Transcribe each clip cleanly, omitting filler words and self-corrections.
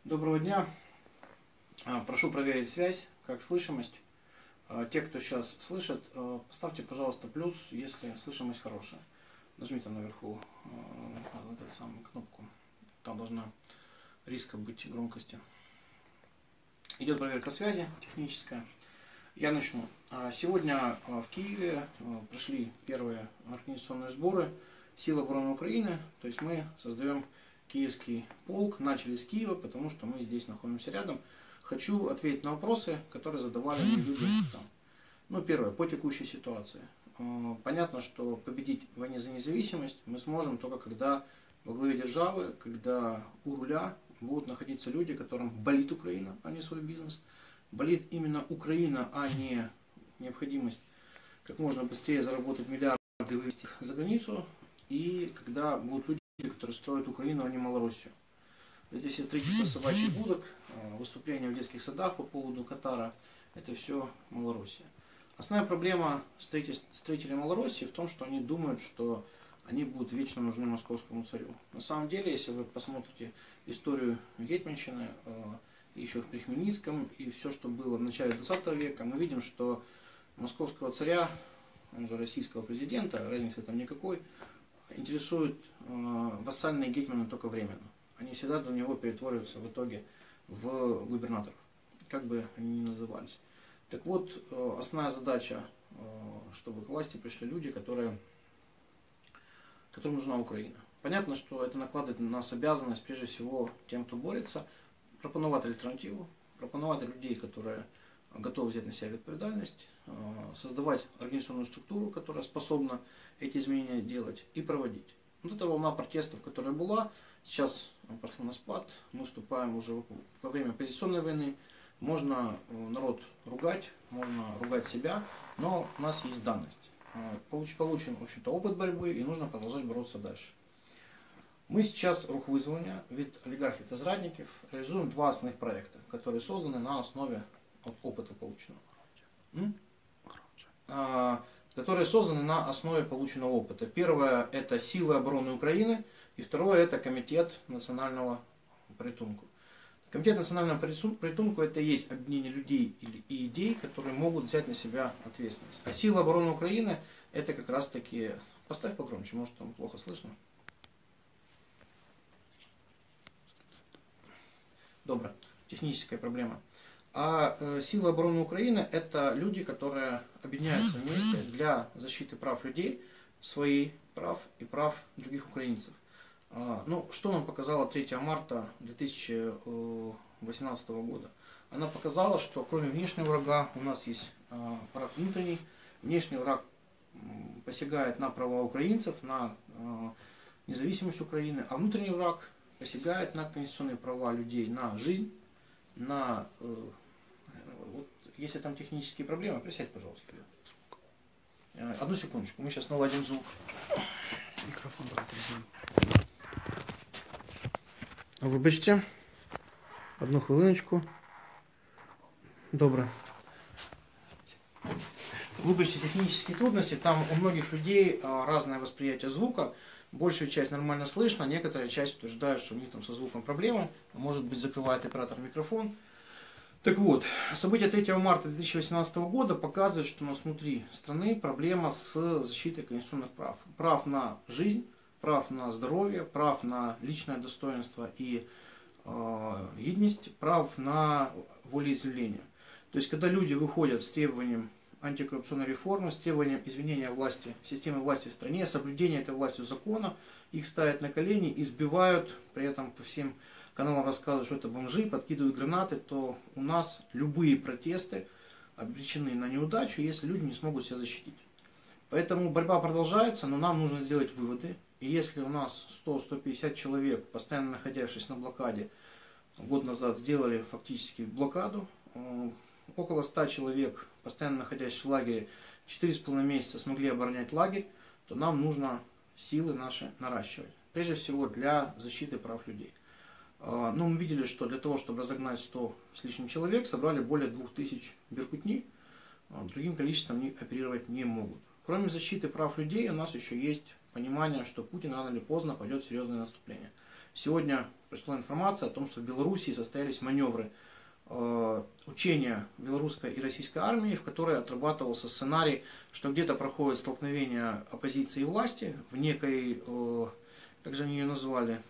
Доброго дня. Прошу проверить связь, как слышимость. Те, кто сейчас слышит, поставьте, пожалуйста, плюс, если слышимость хорошая. Нажмите наверху эту самую кнопку. Там должна риска быть громкости. Идет проверка связи техническая. Я начну. Сегодня в Киеве прошли первые организационные сборы Сил обороны Украины. То есть мы создаем Киевский полк, начали с Киева, потому что мы здесь находимся рядом. Хочу ответить на вопросы, которые задавали мне люди там. Ну, первое, по текущей ситуации. Понятно, что победить в войне за независимость мы сможем только когда во главе державы, когда у руля будут находиться люди, которым болит Украина, а не свой бизнес. Болит именно Украина, а не необходимость как можно быстрее заработать миллиарды и вывести их за границу. И когда будут люди, которые строят Украину, а не Малороссию. Эти все строительства собачьих будок, выступления в детских садах по поводу Катара, это все Малороссия. Основная проблема строителей Малороссии в том, что они думают, что они будут вечно нужны московскому царю. На самом деле, если вы посмотрите историю гетьманщины, еще при Хмельницком, и все, что было в начале 20 века, мы видим, что московского царя, он же российского президента, разницы там никакой, интересуют вассальные гетьманы только временно. Они всегда для него перетвориваются в итоге в губернаторов, как бы они ни назывались. Так вот, основная задача, чтобы к власти пришли люди, которым нужна Украина. Понятно, что это накладывает на нас обязанность, прежде всего, тем, кто борется, пропонувати альтернативу, пропонувати людей, которые готовы взять на себя ответственность, создавать организационную структуру, которая способна эти изменения делать и проводить. Вот эта волна протестов, которая была, сейчас пошла на спад, мы вступаем уже во время оппозиционной войны, можно народ ругать, можно ругать себя, но у нас есть данность. Получен, в общем-то, опыт борьбы и нужно продолжать бороться дальше. Мы сейчас, рух вызвания, від олигархів та зрадників, реализуем два основных проекта, которые созданы на основе опыта полученного. Которые созданы на основе полученного опыта. Первое – это Силы обороны Украины, и второе – это Комитет национального порятунку. Комитет национального порятунку – это и есть объединение людей и идей, которые могут взять на себя ответственность. А Силы обороны Украины – это как раз таки… Поставь погромче, может там плохо слышно. Добро, техническая проблема. А Силы обороны Украины – это люди, которые объединяются вместе для защиты прав людей, своих прав и прав других украинцев. Ну, что нам показала 3 марта 2018 года? Она показала, что кроме внешнего врага у нас есть враг внутренний. Внешний враг посягает на права украинцев, на независимость Украины, а внутренний враг посягает на конституционные права людей, на жизнь, на… Вот, если там технические проблемы, присядь, пожалуйста. Одну секундочку, мы сейчас наладим звук. Микрофон давайте возьмем. Вибачте. Одну хвилиночку. Добре. Выбачьте технические трудности, там у многих людей разное восприятие звука. Большую часть нормально слышно, некоторая часть утверждают, что у них там со звуком проблемы, может быть закрывает оператор микрофон. Так вот, события 3 марта 2018 года показывают, что у нас внутри страны проблема с защитой конституционных прав. Прав на жизнь, прав на здоровье, прав на личное достоинство и гидность, прав на волеизъявление. То есть, когда люди выходят с требованием антикоррупционной реформы, с требованием изменения власти, системы власти в стране, соблюдения этой властью закона, их ставят на колени, избивают, при этом по всем каналам рассказывают, что это бомжи, подкидывают гранаты, то у нас любые протесты обречены на неудачу, если люди не смогут себя защитить. Поэтому борьба продолжается, но нам нужно сделать выводы. И если у нас 100-150 человек, постоянно находившись на блокаде, год назад сделали фактически блокаду, около 100 человек, постоянно находясь в лагере, 4,5 месяца смогли оборонять лагерь, то нам нужно силы наши наращивать. Прежде всего для защиты прав людей. Ну, мы видели, что для того, чтобы разогнать 100 с лишним человек, собрали более 2000 беркутни, другим количеством они оперировать не могут. Кроме защиты прав людей, у нас еще есть понимание, что Путин рано или поздно пойдет в серьезное наступление. Сегодня пришла информация о том, что в Белоруссии состоялись маневры, учения белорусской и российской армии, в которой отрабатывался сценарий, что где-то проходит столкновение оппозиции и власти в некой, как же они ее назвали,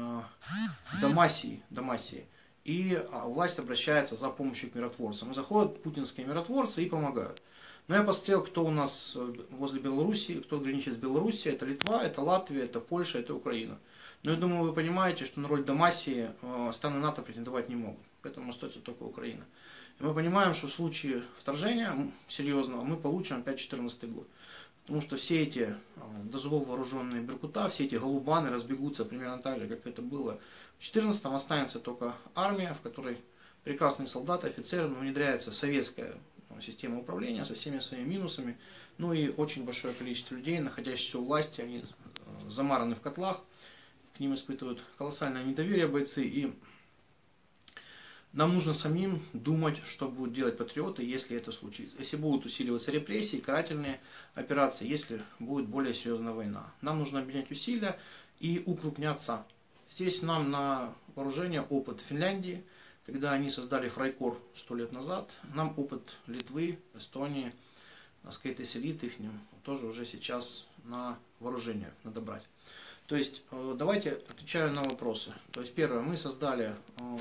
Дамасии. И власть обращается за помощью к миротворцам. И заходят путинские миротворцы и помогают. Но я посмотрел, кто у нас возле Белоруссии, кто граничит с Белоруссией. Это Литва, это Латвия, это Польша, это Украина. Но я думаю, вы понимаете, что на роль Дамасии страны НАТО претендовать не могут. Поэтому остается только Украина. И мы понимаем, что в случае вторжения серьезного мы получим опять 2014 год. Потому что все эти до зубов вооруженные беркута, все эти голубаны разбегутся примерно так же, как это было в 2014-м. Останется только армия, в которой прекрасные солдаты, офицеры, но внедряется советская система управления со всеми своими минусами. Ну и очень большое количество людей, находящихся у власти, они замараны в котлах, к ним испытывают колоссальное недоверие бойцы. И нам нужно самим думать, что будут делать патриоты, если это случится. Если будут усиливаться репрессии, карательные операции, если будет более серьезная война. Нам нужно объединять усилия и укрупняться. Здесь нам на вооружение опыт Финляндии, когда они создали Фрайкор 100 лет назад. Нам опыт Литвы, Эстонии, Скейтес-элит их тоже уже сейчас на вооружение надо брать. То есть давайте отвечаю на вопросы. То есть первое, мы создали...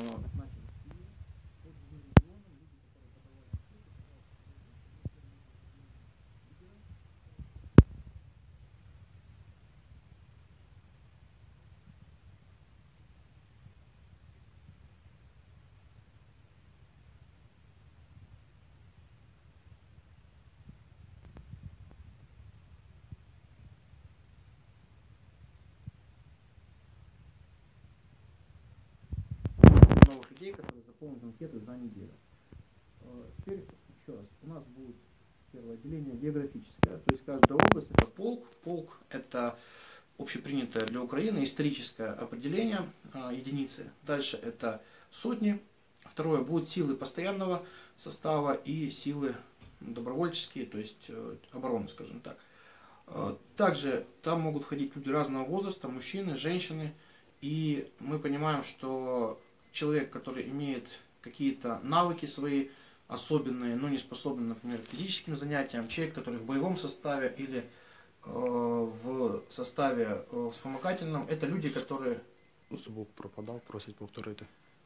новых людей, которые заполнят анкеты за неделю. Теперь еще раз, у нас будет первое отделение географическое, то есть каждая область это полк. Полк это общепринятое для Украины историческое определение единицы. Дальше это сотни. Второе будут силы постоянного состава и силы добровольческие, то есть обороны, скажем так. Также там могут входить люди разного возраста, мужчины, женщины. И мы понимаем, что человек, который имеет какие-то навыки свои особенные, но не способен, например, к физическим занятиям, человек, который в боевом составе или в составе вспомогательном, это люди, которые... Звук пропадал, просить повторити.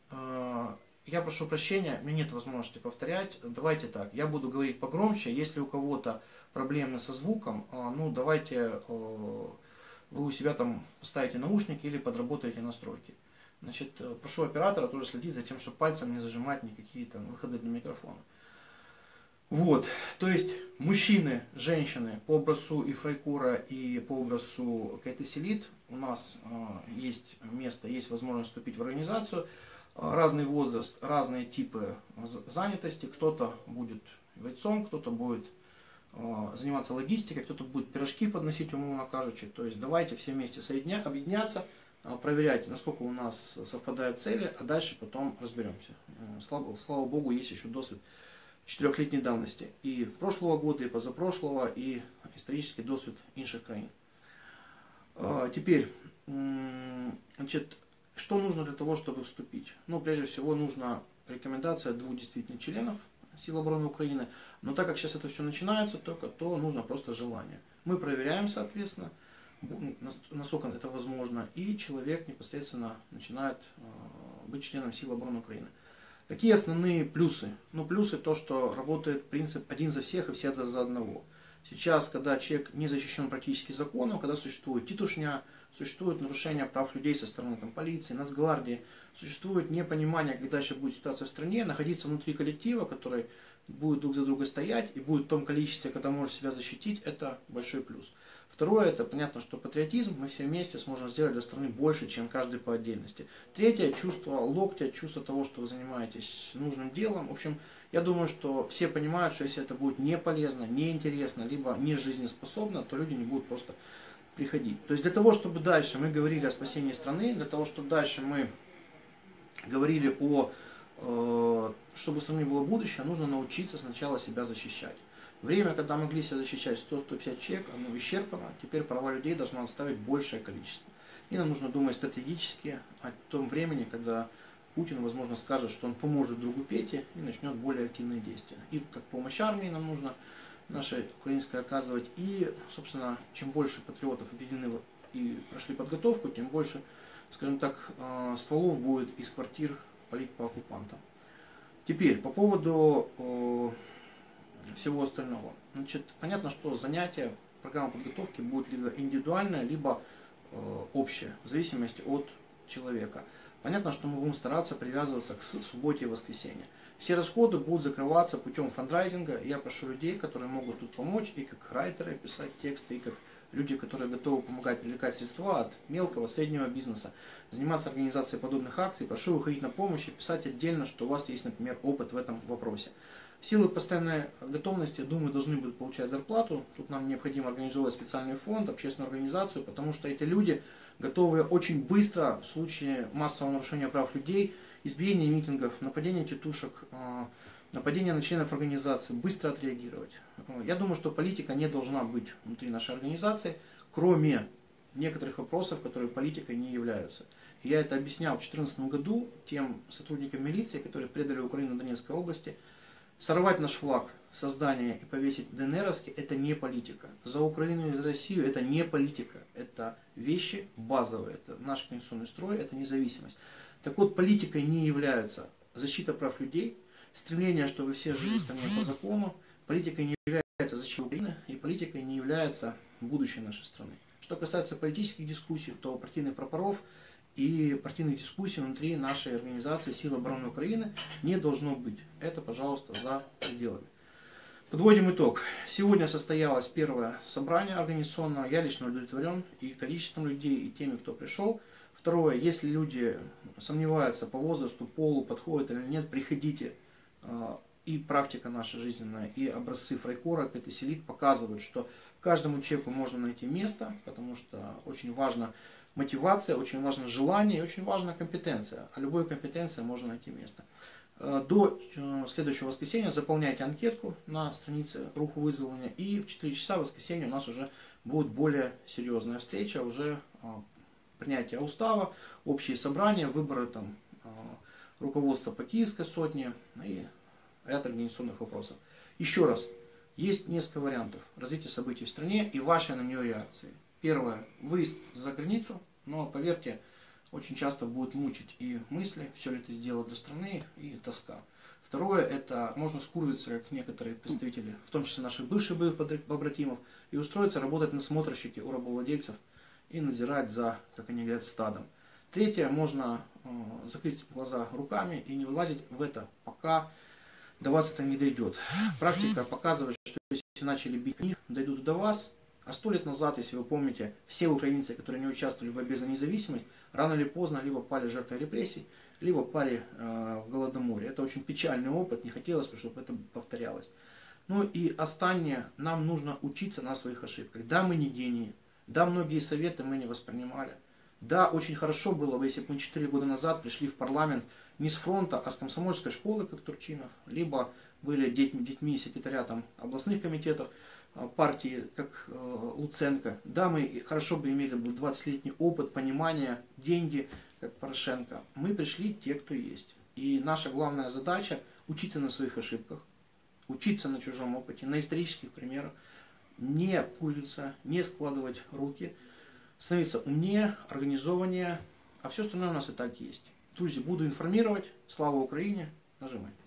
Я прошу прощения, у меня нет возможности повторять. Давайте так, я буду говорить погромче. Если у кого-то проблемы со звуком, ну давайте вы у себя там ставите наушники или подработаете настройки. Значит, прошу оператора тоже следить за тем, чтобы пальцем не зажимать никакие там выходы для микрофона. Вот, то есть мужчины, женщины по образцу и Фрайкора, и по образцу Скейтес-элит у нас есть место, есть возможность вступить в организацию. Разный возраст, разные типы занятости. Кто-то будет бойцом, кто-то будет заниматься логистикой, кто-то будет пирожки подносить, умовно кажучи. То есть давайте все вместе объединяться, проверяйте, насколько у нас совпадают цели, а дальше потом разберемся. Слава Богу, есть еще досвид 4-летней давности. И прошлого года, и позапрошлого, и исторический досвид інших країн. Теперь, значит, что нужно для того, чтобы вступить? Ну, прежде всего, нужна рекомендация 2 действительно членов Сил обороны Украины. Но так как сейчас это все начинается, то нужно просто желание. Мы проверяем, соответственно, насколько это возможно, и человек непосредственно начинает быть членом Сил обороны Украины. Какие основные плюсы? Ну, плюсы то, что работает принцип один за всех и все за одного. Сейчас, когда человек не защищен практически законом, когда существует титушня, существует нарушение прав людей со стороны там, полиции, Нацгвардии, существует непонимание, как дальше будет ситуация в стране, находиться внутри коллектива, который будет друг за друга стоять и будет в том количестве, когда может себя защитить, это большой плюс. Второе, это понятно, что патриотизм, мы все вместе сможем сделать для страны больше, чем каждый по отдельности. Третье, чувство локтя, чувство того, что вы занимаетесь нужным делом. В общем, я думаю, что все понимают, что если это будет не полезно, не интересно, либо не жизнеспособно, то люди не будут просто приходить. То есть для того, чтобы дальше мы говорили о спасении страны, для того, чтобы дальше мы говорили чтобы у страны было будущее, нужно научиться сначала себя защищать. Время, когда могли себя защищать 100-150 человек, оно исчерпано. Теперь права людей должно оставить большее количество. И нам нужно думать стратегически о том времени, когда Путин, возможно, скажет, что он поможет другу Пете и начнет более активные действия. И как помощь армии нам нужно нашей украинской оказывать. И, собственно, чем больше патриотов объединены и прошли подготовку, тем больше, скажем так, стволов будет из квартир палить по оккупантам. Теперь, по поводу всего остального. Значит, понятно, что занятие, программа подготовки будет либо индивидуальная, либо общее, в зависимости от человека. Понятно, что мы будем стараться привязываться к субботе и воскресенье. Все расходы будут закрываться путем фандрайзинга. Я прошу людей, которые могут тут помочь, и как райтеры писать тексты, и как люди, которые готовы помогать привлекать средства от мелкого, среднего бизнеса, заниматься организацией подобных акций. Прошу выходить на помощь и писать отдельно, что у вас есть, например, опыт в этом вопросе. Силы постоянной готовности, я думаю, должны будут получать зарплату. Тут нам необходимо организовать специальный фонд, общественную организацию, потому что эти люди готовы очень быстро в случае массового нарушения прав людей, избиения митингов, нападения тетушек, нападения на членов организации, быстро отреагировать. Я думаю, что политика не должна быть внутри нашей организации, кроме некоторых вопросов, которые политикой не являются. И я это объяснял в 2014 году тем сотрудникам милиции, которые предали Украину в Донецкой области. Сорвать наш флаг, создание и повесить ДНРовский – это не политика. За Украину и за Россию – это не политика. Это вещи базовые. Это наш конституционный строй, это независимость. Так вот, политикой не является защита прав людей, стремление, чтобы все жили в стране по закону. Политикой не является защита Украины, и политикой не является будущее нашей страны. Что касается политических дискуссий, то партийных прапоров и партийных дискуссий внутри нашей организации Силы обороны Украины не должно быть. Это, пожалуйста, за пределами. Подводим итог. Сегодня состоялось первое собрание организационное. Я лично удовлетворен и количеством людей, и теми, кто пришел. Второе, если люди сомневаются по возрасту, полу, подходят или нет, приходите. И практика наша жизненная, и образцы Фрейкора, Петеселит показывают, что каждому человеку можно найти место, потому что очень важна мотивация, очень важно желание и очень важна компетенция. А любой компетенции можно найти место. До следующего воскресенья заполняйте анкетку на странице руху вызвания. И в 4 часа в воскресенье у нас уже будет более серьезная встреча, уже принятие устава, общие собрания, выборы там, руководства по Киевской сотне и ряд организационных вопросов. Еще раз, есть несколько вариантов развития событий в стране и вашей на нее реакции. Первое, выезд за границу, но поверьте, очень часто будет мучить и мысли, все ли ты сделал для страны, и тоска. Второе, это можно скурвиться, как некоторые представители, в том числе наших бывших побратимов, и устроиться работать на смотрщике у рабовладельцев и надзирать за, как они говорят, стадом. Третье, можно закрыть глаза руками и не вылазить в это, пока до вас это не дойдет. Практика показывает, что если начали бить них, дойдут до вас. А 100 лет назад, если вы помните, все украинцы, которые не участвовали в борьбе за независимость, рано или поздно либо пали жертвой репрессий, либо пали в Голодоморе. Это очень печальный опыт, не хотелось бы, чтобы это повторялось. Ну и останнее, нам нужно учиться на своих ошибках. Да, мы не гении, да, многие советы мы не воспринимали. Да, очень хорошо было бы, если бы мы 4 года назад пришли в парламент не с фронта, а с комсомольской школы, как Турчинов, либо были детьми секретаря там, областных комитетов, партии, как Луценко. Да, мы хорошо бы имели бы 20-летний опыт, понимания, деньги, как Порошенко. Мы пришли те, кто есть. И наша главная задача – учиться на своих ошибках, учиться на чужом опыте, на исторических примерах, не пулиться, не складывать руки, становиться умнее, организованнее, а все остальное у нас и так есть. Друзья, буду информировать. Слава Украине! Нажимай.